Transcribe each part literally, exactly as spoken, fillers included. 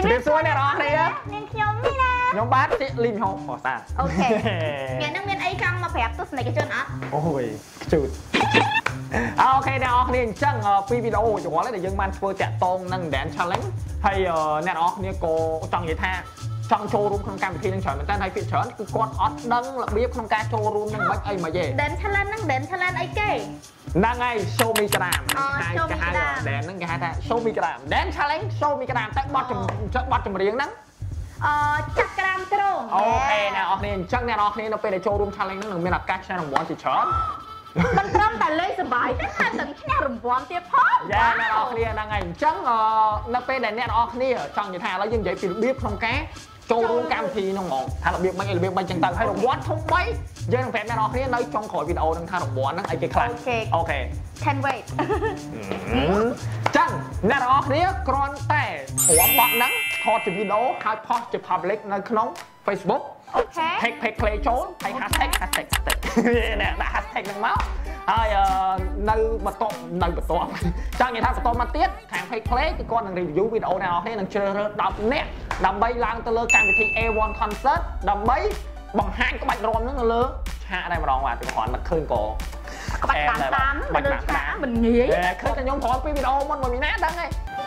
เรียบร้อยแน่นอนเลยนะเนียนขยมนี่นะ nhóm bát chị lim hộp bỏ xa โอเคเมียนนั่งเมียนไอ้จังมาแผลบตัวสไนกันจนอ่ะ ôi chụt ok nè ok nè chắc phi video cho có lấy để dân man phơi chặt tôn nâng đèn challenge hay nè đó nè cô trong vậy tha trong showroom không cam thì đang chọn mình tên hay phiền chọn cứ con ót đăng là biết không ca showroom nâng bách ấy mà về เดินทะเลนนั่งเดินทะเลนไอ้เก๋ năng ngay show me gram hai show me cái hai gram. đèn nâng cái hai ta show me gram đèn challenge show me gram tại bọt chấm bọt chấm riêng nắng เอ่อจักรามตรงโอเคนะออกนี่จังเนี่ยออกนี่เราไปในโชว์รูมชาเลนจ์นั่นหนึ่งมีหลักการใช้รางวัลสิช้อนมันพร้อมแต่เลยสบายแต่ถ้าถึงแค่รางวัลเตี้ยพ่อ dạ nèออกนี่นั่งไงจังเออเราไปในเนี่ยออกนี่จังอย่างท่าแล้วยังใหญ่ปีบีบของแกโชว์รูมการทีน้องมองถ้าเราบีบไม่เราบีบไม่จังตังให้รางวัลทุ่มไปเยอะแฟนแม่ออกนี่เราจ้องขอวิดีโอนั่งท่ารางวัลนั่งไอ้เจ๊คลาสโอเค can wait จังเนี่ยออกนี่กรอนแต่หัวบอดนั่งทอดจะวิดีโอให้พอจะ public ในขนม Facebook โอเคเพจเพจเพลย์โชว์ให้ hashtag hashtag hashtag เนี่ยได้ hashtag หนึ่งมั้งហើយនៅបន្ទាប់នៅបន្ទាប់ចង់និយាយថាបន្តមកទៀតខាង page play គឺគាត់នឹង review វីដេអូអ្នកនរគ្នានឹងជ្រើសរើស10នាក់ដើម្បីឡើងទៅលើកម្មវិធី เอ วัน concert ដើម្បីបង្ហាញក្បាច់រាំហ្នឹងនៅលើឆាកដែរម្ដងបាទពីគ្រាន់តែឃើញក៏ក្បាច់តាមតាមមិនលើឆាកមិនងាយឃើញតែខ្ញុំគ្រាន់ពីវីដេអូមុនមិនមានណាដឹងទេ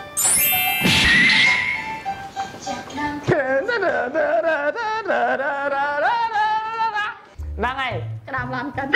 ហ្នឹងហើយក្តាមឡើងកិន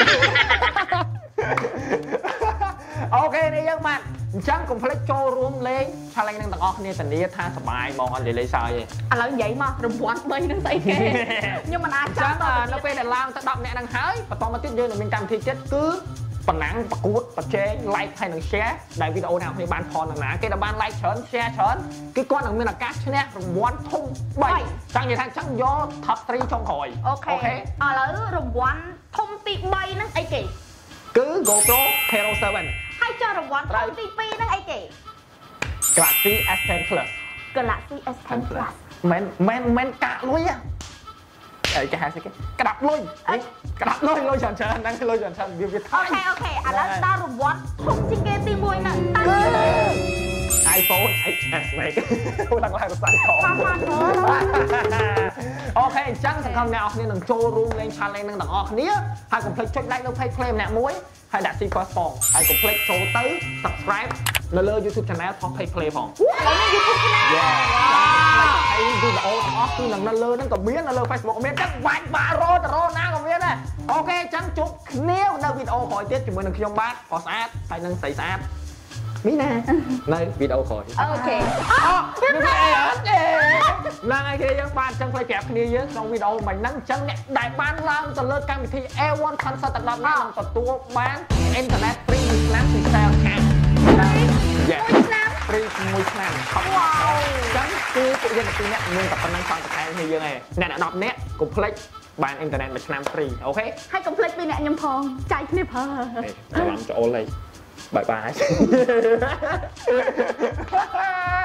អូខេនេះយើងបាទអញ្ចឹងកុំភ្លេចចូលរួមលេង challenge នឹងទាំងអស់គ្នាធានាថាសប្បាយបងអត់និយាយលេងសើចទេឥឡូវនិយាយមករង្វាន់បីនឹងស្អីគេខ្ញុំមិនអាចចាំដល់នៅពេលដែលឡើងទៅដប់នាក់ហ្នឹងហើយបន្តមកទៀតយើងនឹងមានកម្មវិធីទៀតគឺប៉ុណ្ណឹងប្រកួតប្រជែង like ហើយនឹង share ដែលវីដេអូអ្នកគ្នាបានផលណាគេដែលបាន like ច្រើន share ច្រើនគឺគាត់នឹងមានឱកាសឈ្នះរង្វាន់ធំបីចង់និយាយថាអញ្ចឹងយក top 3ចុងក្រោយអូខេឥឡូវរង្វាន់ធំទី3ហ្នឹងអីគេគឺ GoPro Hero seven ហើយចុះរង្វាន់ធំទី2ហ្នឹងអីគេ Galaxy เอส ten Plus Galaxy เอส ten Plus មិនមិនមិនកាក់លុយអីគេហៅស្អីគេក្តាប់លុយក្តាប់លុយលុយច្រើនច្រើនហ្នឹងលុយច្រើនច្រើនវាវាថយអូខេអូខេឥឡូវដល់រង្វាន់ធំជាងគេទី1ហ្នឹងតើ iPhone เอ็กซ์ เอส Max អូឡើងឡើងរសាយខំបានអូខេអញ្ចឹងសង្ឃឹមអ្នកនរគ្នានឹងចូលរួមលេង challenge នឹងទាំងអស់គ្នាហើយកុំភ្លេចចុច like នៅ page play ម្នាក់មួយហើយដាក់ super spong ហើយកុំភ្លេចចូលទៅ subscribe នៅលើ YouTube channel របស់ page play ផងហើយនៅ YouTube channel ហើយវីដេអូទាំងអស់គឺនឹងនៅលើហ្នឹងក៏មាននៅលើ Facebook មានចឹងបាច់បាក់រោតរោណាក៏មានដែរអូខេអញ្ចឹងជួបគ្នានៅវីដេអូក្រោយទៀតជាមួយនឹងខ្ញុំបាទក៏ស្អាតហើយនឹងស្រីស្អាតមីណានៅវីដេអូក្រោយអូខេអូនេះអីអត់ទេឡើងឲ្យគ្នាយើងបានអញ្ចឹងផ្លេចប្រាប់គ្នាយើងក្នុងវីដេអូមិញហ្នឹងអញ្ចឹងអ្នកដែលបានឡើងទៅលើកម្មវិធី เอ วัน concert ទាំង10នាក់នឹងទទួលបានអ៊ីនធឺណិត free មួយឆ្នាំពីខ្សែខាងយ៉ាfree មួយឆ្នាំវ៉ាវអញ្ចឹងគឺពួកយើងទាំងពីរនាក់មានតែប៉ុណ្្នឹងសងតខែគ្នាយើងឯងអ្នកដប់នាក់កុំភ្លេចបានអ៊ីនធឺណិតមួយឆ្នាំ free អូខេហើយកុំភ្លេចពីអ្នកខ្ញុំផងចែកគ្នាផងចាំចូលលេងបាយបាយ